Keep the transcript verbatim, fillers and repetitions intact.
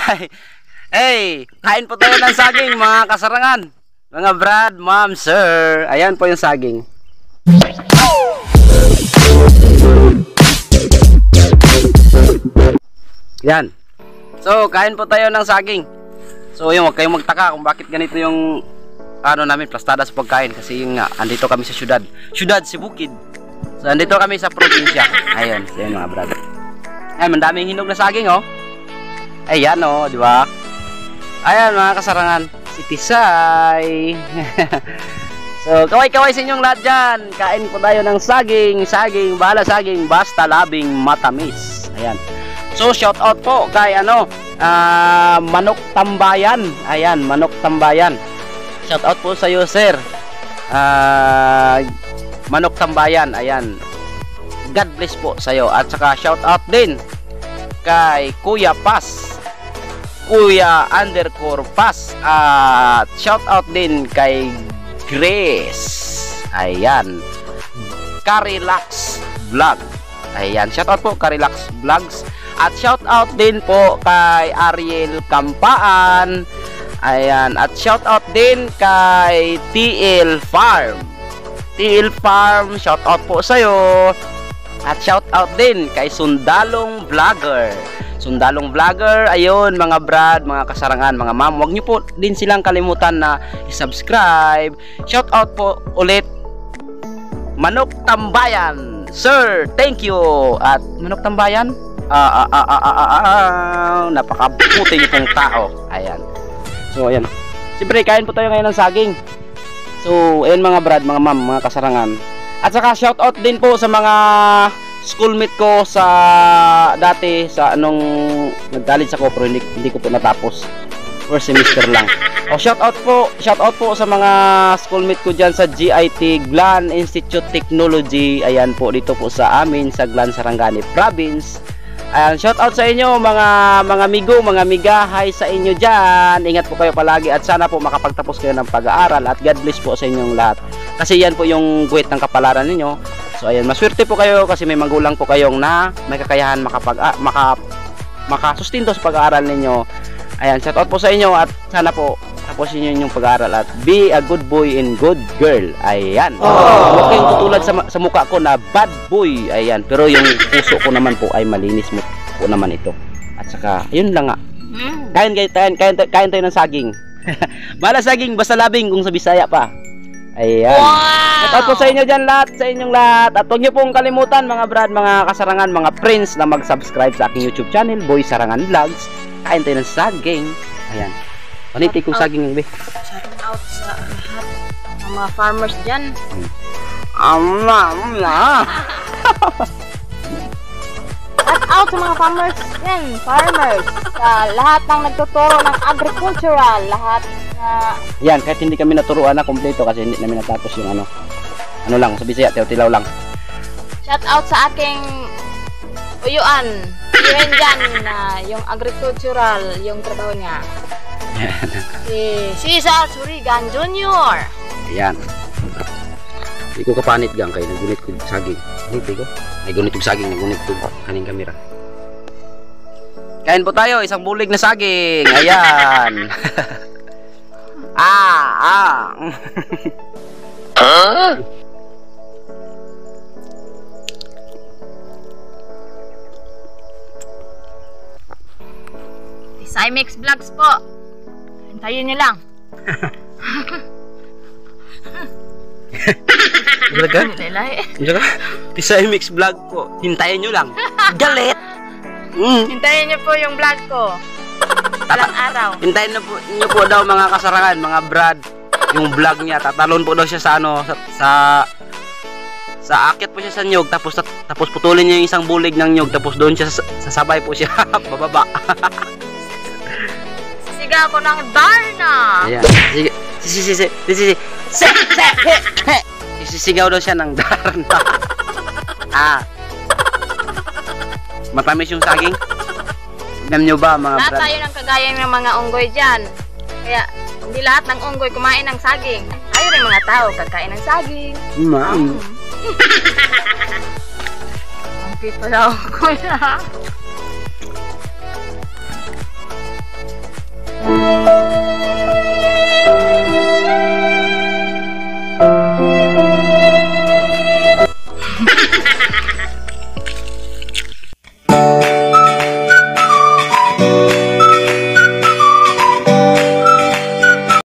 Ay, hey, kain po tayo ng saging mga kasarangan. Mga brad, ma'am, sir. Ayan po yung saging. Yan. So, kain po tayo ng saging. So, yun, huwag kayong magtaka kung bakit ganito yung ano namin, plastada sa pagkain. Kasi yung nga, andito kami sa syudad. Syudad, si Bukid. So, andito kami sa probinsya. Ayun, so yun mga brad. Ay, mandaming hinog na saging, oh. Ayan, oh, di ba? Ayan, mga kasarangan. Si Tisay. So, kaway-kaway sa inyong lahat dyan. Kain po tayo ng saging. Saging, bala saging, basta labing matamis. Ayan. So, shout out po kay, ano, uh, Manok Tambayan. Ayan, Manok Tambayan. Shout out po sa iyo, sir. Uh, Manok Tambayan. Ayan. God bless po sa iyo. At saka shout out din kay Kuya Pas. Kuya underscore Pas. At shout out din kay Grace. Ayan. Carilax Vlog. Ayan. Shout out po Carilax Vlogs. At shout out din po kay Ariel Kampaan. Ayan. At shout out din kay T L Farm. T L Farm, shout out po sa iyo. At shout out din kay Sundalong Vlogger. Sundalong Vlogger, ayun mga brad, mga kasarangan, mga ma'am, huwag niyo po din silang kalimutan na i-subscribe. Shout out po ulit Manok Tambayan. Sir, thank you. At Manok Tambayan, ah ah ah ah ah, ah napakabuti niyo pong tao. Ayan. So ayan. Siyempre kain po tayo ngayon ng saging. So ayan mga brad, mga ma'am, mga kasarangan. At saka shout out din po sa mga schoolmate ko sa dati sa anong nag-college ako pero hindi, hindi ko po natapos. First semester lang. O shout out po, shout out po sa mga schoolmate ko diyan sa G I T Glan Institute Technology. Ayan po dito po sa amin sa Glan Sarangani Province. Ayan, shout out sa inyo mga mga amigo, mga amiga, hi sa inyo diyan. Ingat po kayo palagi at sana po makapagtapos kayo ng pag-aaral at God bless po sa inyong lahat. Kasi yan po yung guwit ng kapalaran ninyo. So ayan, maswerte po kayo kasi may magulang po kayong na may kakayahan makapag ah, maka makasustinto sa pag-aaral ninyo. Ayan, shout out po sa inyo at sana po tapusin niyo yung pag-aaral at be a good boy and good girl. Ayan. Huwag kayong tutulad sa, sa mukha ko na bad boy. Ayan, pero yung puso ko naman po ay malinis mo po naman ito. At saka, yun lang nga. Kain kain kain kain, kain tayo ng saging. Bala saging, basta labing kung sa Bisaya pa. Ayan. Shout out po sa inyo dyan lahat, sa inyong lahat. At huwag niyo pong kalimutan mga brad, mga kasarangan, mga friends na mag-subscribe sa aking YouTube channel, Boy Sarangan Vlogs. Kain tayo ng saging. Ayan. Paniti kong saging yung be. Shout out sa lahat ng mga farmers dyan. Amma, amma. Shout out sa mga farmers dyan. Farmers. Sa lahat ng nagtuturo ng agricultural. Lahat na... Yan, kahit hindi kami naturuan na kompleto kasi hindi namin natapos yung ano. Ano lang, sa Bisaya, tilaw-tilaw lang. Shout out sa aking uyuan. Uyuan dyan na yung agricultural, yung trabaho niya. Si Cesar Surigan Junior Ayan. Hindi ko kapanit gang kayo. Nagunit ko saging. Hindi ko. Nagunit ko saging. Nagunit ko kaning kamera. Kain po tayo. Isang bulig na saging. Ayan. ah, ah. Huh? Cymix Vlogs po. Hintayin niyo lang. Talaga? Nilay. Talaga? Tisay Mix Vlog po. Hintayin nyo lang. Galit! Mm. Hintayin niyo po yung vlog ko. Talang araw. Hintayin nyo po, nyo po daw mga kasarangan, mga brad. Yung vlog niya. Tatalon po daw siya sa ano, sa... sa sa akit po siya sa nyog. Tapos, tapos putulin niya yung isang bulig ng nyog. Tapos doon siya sasabay po siya. Bababa. Siga ako ng Darna. Ayan. Sige. Si si si si si si si sisigaw daw siya ng Darna. Ah. Matamis yung saging. Tignan nyo ba mga lahat brad? tayo ng kagaya ng mga unggoy dyan. Kaya hindi lahat ng unggoy kumain ng saging. Tayo rin mga tao kakain ng saging. Ma'am. Ang cute pala ako.